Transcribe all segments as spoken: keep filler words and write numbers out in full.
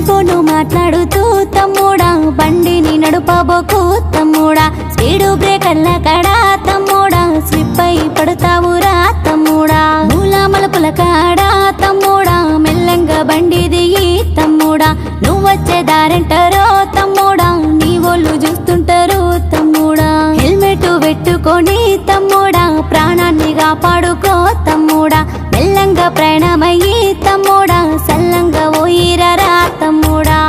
phone మాట్లాడుతూ తమ్ముడా బండిని నడుపబోకు తమ్ముడా స్పీడు బ్రేకర్ల కడా తమ్ముడా స్లిప్ అయి పడతావురా తమ్ముడా మూల మలుపుల కాడా తమ్ముడా మెల్లంగా బండి దిగి తమ్ముడా నువ్వొచ్చే దారంటారో తమ్ముడా నీ ఒళ్ళు చూస్తుంటారు తమ్ముడా హెల్మెట్ పెట్టుకొని తమ్ముడా ప్రాణాన్ని కాపాడుకో తమ్ముడా మెల్లంగా ప్రయాణమయ్యి తమ్ముడా సల్లంగా పోయిరరా తమ్ముడా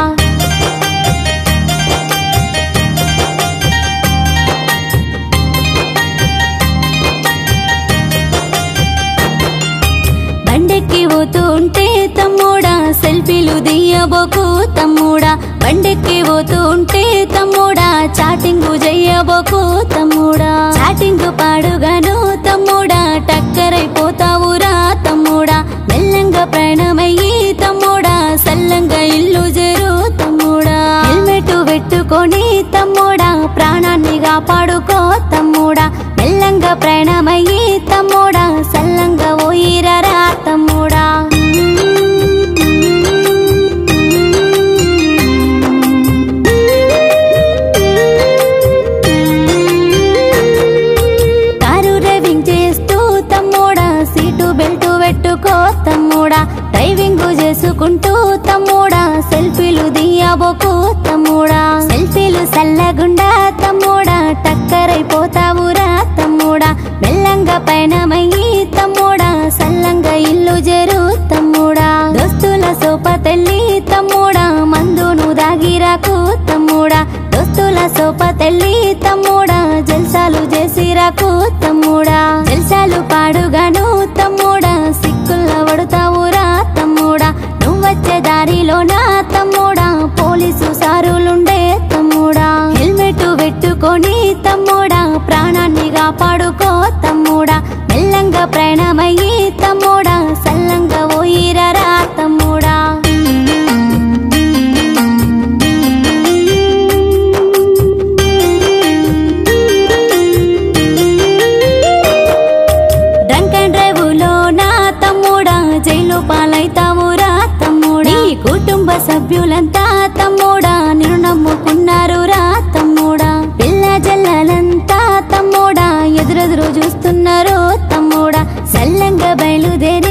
బండెక్కి పోతూ ఉంటే తమ్ముడా సెల్ఫీలు దియ్యబోకు తమ్ముడా బండెక్కి పోతూ ఉంటే తమ్ముడా చాటింగు చెయ్యబోకు తమ్ముడా చాటింగ్ పాడుగాను తమ్ముడా టక్కరైపోతావురా తమ్ముడా మెల్లంగా ప్రయాణమయ్యి తమ్ముడా సల్లంగా ఇల్లు చేరు తమ్ముడా హెల్మెట్ పెట్టుకొని తమ్ముడా ప్రాణాన్ని కాపాడుకో తమ్ముడా మెల్లంగా ప్రయాణమయ్యి తమ్ముడా సల్లంగా పోయిరరా తమ్ముడా కారు డ్రైవింగ్ చేస్తూ తమ్ముడా సీటు బెల్ట్ పెట్టుకో తమ్ముడా డ్రైవింగ్ చేసుకుంటూ తమ్ముడా సెల్ఫీలు దియ్యబోకు తమ్ముడా సెల్ఫీలు సల్లగుండా తమ్ముడా టక్కరైపోతావురా తమ్ముడా మెల్లంగా పయనమయ్యి తమ్ముడా సల్లంగా ఇల్లు చేరు తమ్ముడా దోస్తుల సోపతెల్లి తమ్ముడా మందును దాగిరాకు తమ్ముడా దోస్తుల సోపతెల్లి తమ్ముడా జల్సాలు చేసిరాకు తమ్ముడా జల్సాలు పాడుగాను తమ్ముడా సిక్కుల్ల పడతావురా తమ్ముడా నువ్వొచ్చే దారిలోనా తమ్ముడా పోలీసు సారులుండే తమ్ముడా హెల్మెట్ పెట్టుకొని తమ్ముడా ప్రాణాన్ని కాపాడుకో తమ్ముడా మెల్లంగా ప్రయాణమయ్యి తమ్ముడా సల్లంగా పోయిరరా తమ్ముడా డ్రంక్ అండ్ డ్రైవ్ లో నా తమ్ముడా జైలు పాలైతావురా తమ్ముడా నీ కుటుంబ సభ్యులంతా తమ్ముడా నిన్ను నమ్ముకున్నారు రా తమ్ముడా పిల్ల జల్లలంతా తమ్ముడా ఎదురెదురు చూస్తున్నారు తమ్ముడా సల్లంగా బయలుదేరి